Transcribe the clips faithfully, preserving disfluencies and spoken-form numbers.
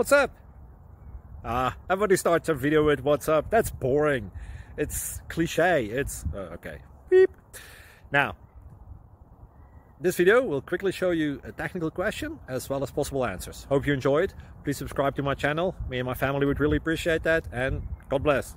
What's up? Ah, everybody starts a video with what's up. That's boring. It's cliche. It's uh, okay. Beep. Now, this video will quickly show you a technical question as well as possible answers. Hope you enjoyed. Please subscribe to my channel. Me and my family would really appreciate that, and God bless.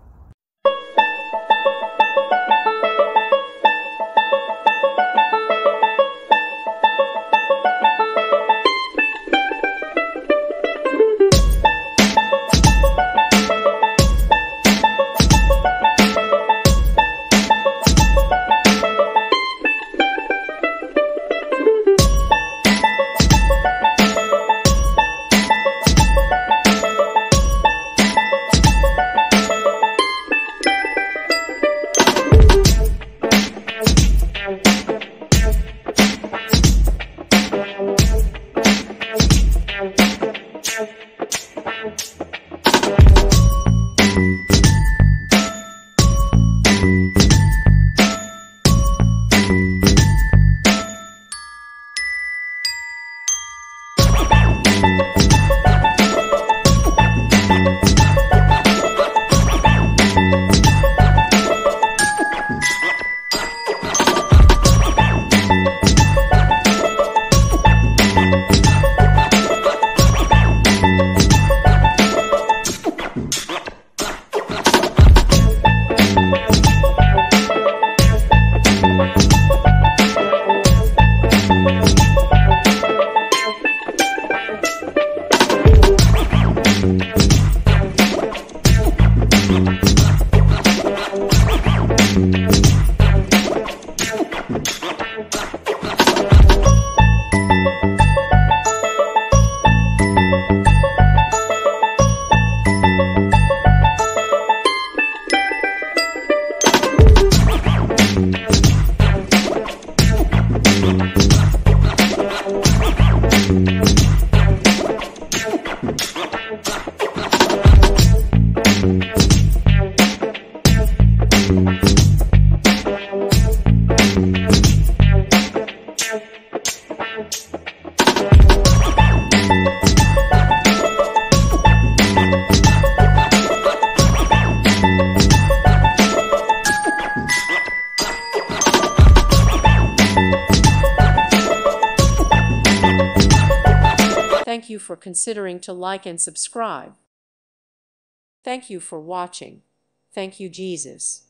Thank you for considering to like and subscribe. Thank you for watching. Thank you, Jesus.